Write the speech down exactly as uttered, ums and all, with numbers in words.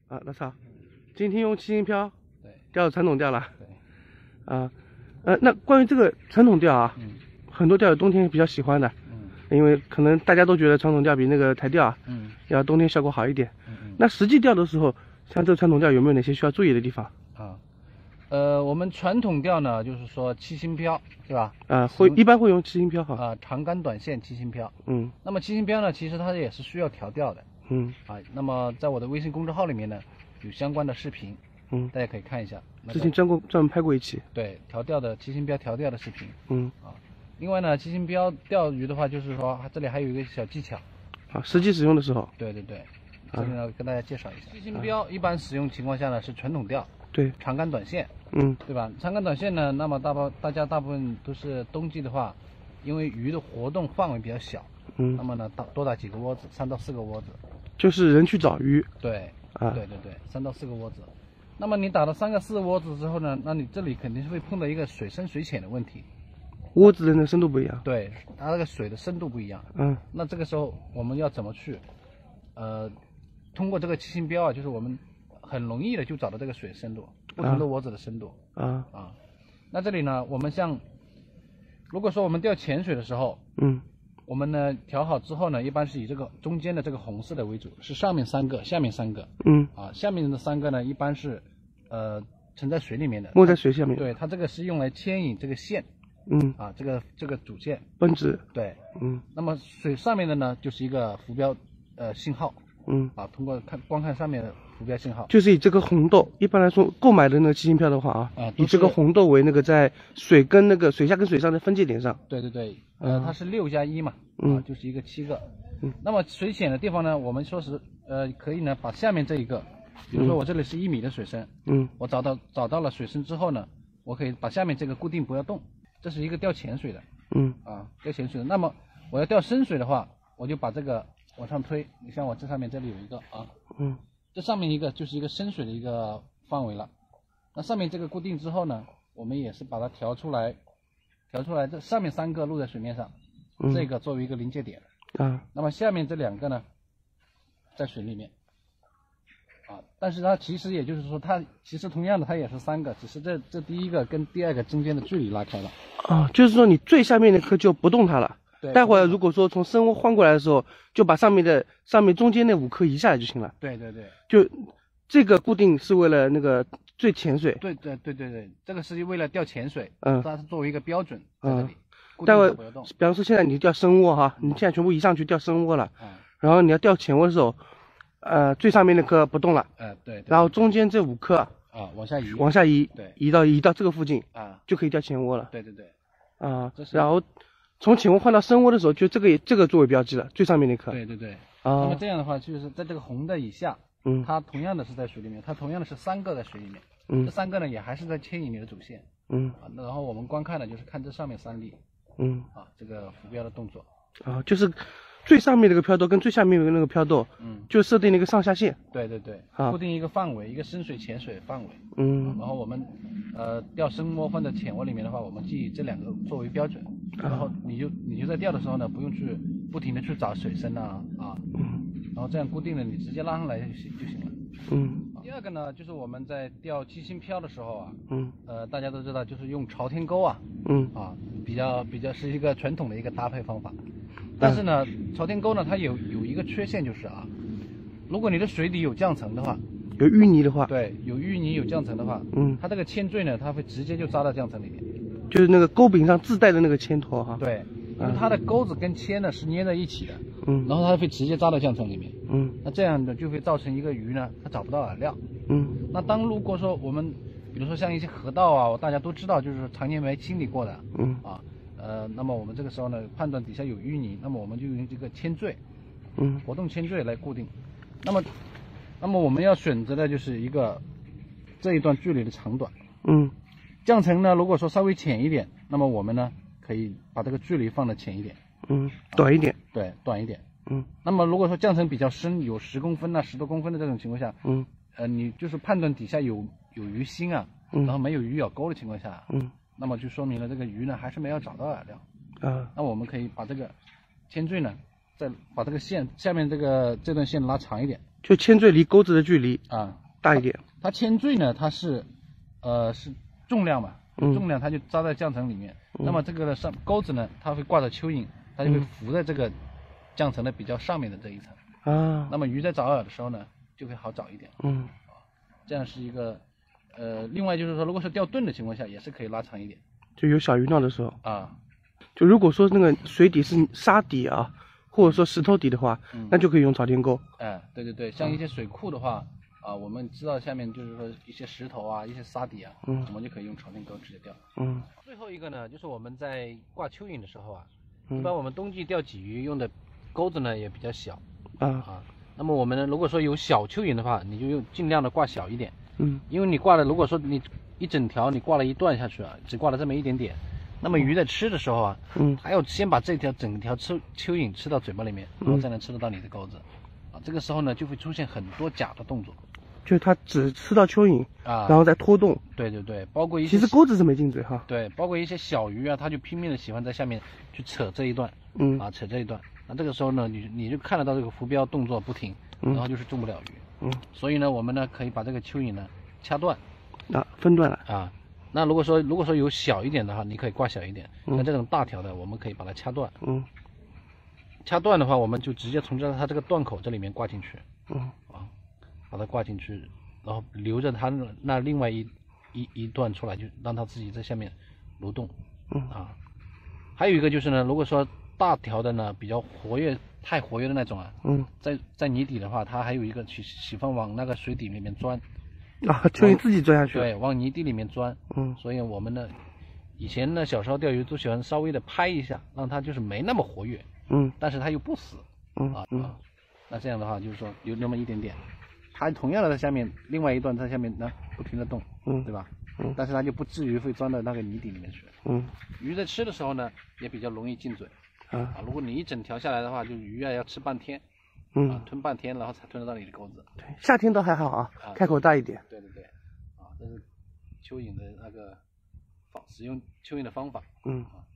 啊，老曹，今天用七星漂， 对， 钓传统钓了。 对， 啊，呃，那关于这个传统钓啊， 嗯， 很多钓友冬天比较喜欢的， 嗯， 因为可能大家都觉得传统钓比那个台钓啊， 嗯， 要冬天效果好一点。 嗯嗯。 那实际钓的时候，像这个传统钓有没有哪些需要注意的地方？ 啊，呃，我们传统钓呢，就是说七星漂，是吧？ 啊，会一般会用七星漂哈。 啊，长竿短线七星漂。 嗯。 那么七星漂呢，其实它也是需要调钓的。 嗯。 啊，那么在我的微信公众号里面呢，有相关的视频。嗯。大家可以看一下。 之前专过专门拍过一期。 对，调钓的七星漂调钓的视频。 嗯。啊， 另外呢，七星漂钓鱼的话，就是说它这里还有一个小技巧。 啊，实际使用的时候。 对对对。这里呢，跟大家介绍一下，七星漂一般使用情况下呢是传统钓，对，长竿短线，嗯，对吧？长竿短线呢，那么大部大家大部分都是冬季的话，因为鱼的活动范围比较小，嗯，那么呢，打多打几个窝子，三到四个窝子， 就是人去找鱼， 对，啊，对对对，三到四个窝子。那么你打了三个四个窝子之后呢，那你这里肯定是会碰到一个水深水浅的问题， 窝子的那个深度不一样， 对，它那个水的深度不一样，嗯，那这个时候我们要怎么去，呃。通过这个七星标啊，就是我们很容易的就找到这个水深度，不同的窝子的深度啊啊。那这里呢，我们像如果说我们钓浅水的时候，嗯，我们呢调好之后呢，一般是以这个中间的这个红色的为主，是上面三个，下面三个，嗯啊，下面的三个呢一般是呃沉在水里面的， 没在水下面。 对，它这个是用来牵引这个线，嗯啊，这个这个主线绷直， 对，嗯。那么水上面的呢，就是一个浮标呃信号。嗯啊，通过看光看上面的浮标信号， 就是以这个红豆，一般来说购买的那个七星漂的话啊，啊以这个红豆为那个在水跟那个水下跟水上的分界点上。 对对对，呃，它是六加一嘛，嗯、啊，就是一个七个。嗯，那么水浅的地方呢，我们说是呃可以呢把下面这一个，比如说我这里是一米的水深，嗯，我找到找到了水深之后呢，我可以把下面这个固定不要动，这是一个钓浅水的，嗯啊钓浅水的。那么我要钓深水的话，我就把这个。往上推，你像我这上面这里有一个啊，嗯，这上面一个就是一个深水的一个范围了。那上面这个固定之后呢，我们也是把它调出来，调出来这上面三个露在水面上，嗯、这个作为一个临界点啊。那么下面这两个呢，在水里面啊，但是它其实也就是说，它其实同样的它也是三个，只是这这第一个跟第二个中间的距离拉开了啊，就是说你最下面那颗就不动它了。待会儿如果说从深窝换过来的时候，就把上面的上面中间那五颗移下来就行了。 对对对， 就这个固定是为了那个最浅水。 对对对对对，这个是为了钓浅水，嗯，它是作为一个标准在这里。 嗯、待会儿，比方说现在你钓深窝哈，你现在全部移上去钓深窝了，嗯，然后你要钓浅窝的时候，呃，最上面那颗不动了， 嗯、呃、对, 对， 然后中间这五颗啊往下移， 往下移， 对， 移到移到这个附近啊， 就可以钓浅窝了。 对对对， 啊，然后。从浅窝换到深窝的时候，就这个这个作为标记了，最上面那颗。 对对对。啊。那么这样的话，就是在这个红的以下，嗯，它同样的是在水里面，它同样的是三个在水里面，嗯，这三个呢也还是在牵引你的主线，嗯，啊，那然后我们观看的就是看这上面三粒，嗯，啊，这个浮标的动作。 啊，就是最上面那个漂豆跟最下面那个漂豆，嗯，就设定了一个上下限。 对对对。啊。固定一个范围，一个深水浅水的范围。 嗯。 然后我们，呃，钓深窝或者浅窝里面的话，我们就以这两个作为标准。然后你就你就在钓的时候呢，不用去不停的去找水深啊啊，然后这样固定了，你直接拉上来就行就行了。嗯。第二个呢，就是我们在钓七星漂的时候啊，嗯，呃，大家都知道，就是用朝天钩啊，嗯，啊，比较比较是一个传统的一个搭配方法。但是呢，朝天钩呢，它有有一个缺陷就是啊，如果你的水底有降层的话， 有淤泥的话， 对，有淤泥有降层的话，嗯，它这个铅坠呢，它会直接就扎到降层里面。 就是那个钩柄上自带的那个铅托哈， 对，因为它的钩子跟铅呢是粘在一起的，嗯，然后它会直接扎到降层里面，嗯，那这样的就会造成一个鱼呢，它找不到饵料，嗯，那当如果说我们，比如说像一些河道啊，大家都知道就是常年没清理过的，嗯，啊，呃，那么我们这个时候呢，判断底下有淤泥，那么我们就用这个铅坠，嗯，活动铅坠来固定，那么，那么我们要选择的就是一个这一段距离的长短，嗯。降层呢，如果说稍微浅一点，那么我们呢可以把这个距离放的浅一点， 嗯，短一点， 啊、对，短一点，嗯。那么如果说降层比较深，有十公分啊、十多公分的这种情况下，嗯，呃，你就是判断底下有有鱼腥啊，嗯、然后没有鱼咬钩的情况下，嗯，那么就说明了这个鱼呢还是没有找到饵料，啊，那我们可以把这个铅坠呢，再把这个线下面这个这段线拉长一点， 就铅坠离钩子的距离啊大一点。 它铅坠呢，它是呃是重量嘛，重量它就扎在降层里面。嗯、那么这个上钩子呢，它会挂着蚯蚓，它就会浮在这个降层的比较上面的这一层。啊。那么鱼在找饵的时候呢，就会好找一点。嗯。这样是一个呃，另外就是说，如果是钓盾的情况下，也是可以拉长一点。就有小鱼闹的时候啊。就如果说那个水底是沙底啊，或者说石头底的话，嗯、那就可以用朝天钩。哎，对对对，像一些水库的话。啊，我们知道下面就是说一些石头啊，一些沙底啊，嗯，我们就可以用朝天钩直接钓。嗯，最后一个呢，就是我们在挂蚯蚓的时候啊，嗯、一般我们冬季钓鲫鱼用的钩子呢也比较小啊啊。那么我们呢，如果说有小蚯蚓的话，你就用尽量的挂小一点。嗯，因为你挂了，如果说你一整条你挂了一段下去啊，只挂了这么一点点，那么鱼在吃的时候啊，嗯，还要先把这条整条蚯蚯蚓吃到嘴巴里面，然后才能吃得到你的钩子。啊，这个时候呢就会出现很多假的动作。就是它只吃到蚯蚓啊，然后再拖动。对对对，包括一些其实钩子是没进嘴哈。对，包括一些小鱼啊，它就拼命的喜欢在下面去扯这一段，嗯啊扯这一段。那这个时候呢，你你就看得到这个浮标动作不停，然后就是中不了鱼。嗯，所以呢，我们呢可以把这个蚯蚓呢掐断，啊分段了啊。那如果说如果说有小一点的话，你可以挂小一点。像这种大条的，我们可以把它掐断。嗯，掐断的话，我们就直接从这它这个断口这里面挂进去。嗯啊。把它挂进去，然后留着它那另外一一一段出来，就让它自己在下面蠕动。嗯啊，还有一个就是呢，如果说大条的呢比较活跃、太活跃的那种啊，嗯，在在泥底的话，它还有一个喜喜欢往那个水底里面钻。啊，蚯蚓自己钻下去。对，往泥地里面钻。嗯，所以我们呢，以前呢小时候钓鱼都喜欢稍微的拍一下，让它就是没那么活跃。嗯，但是它又不死。嗯啊嗯，那这样的话就是说有那么一点点。它同样的在下面，另外一段在下面呢不停的动，嗯，对吧？嗯，但是它就不至于会钻到那个泥底里面去。嗯，鱼在吃的时候呢，也比较容易进嘴。啊，如果你一整条下来的话，就鱼啊要吃半天，嗯，啊、吞半天，然后才吞得到你的钩子。对，夏天都还好啊，啊开口大一点。对对对，啊，这是蚯蚓的那个方使用蚯蚓的方法。嗯。啊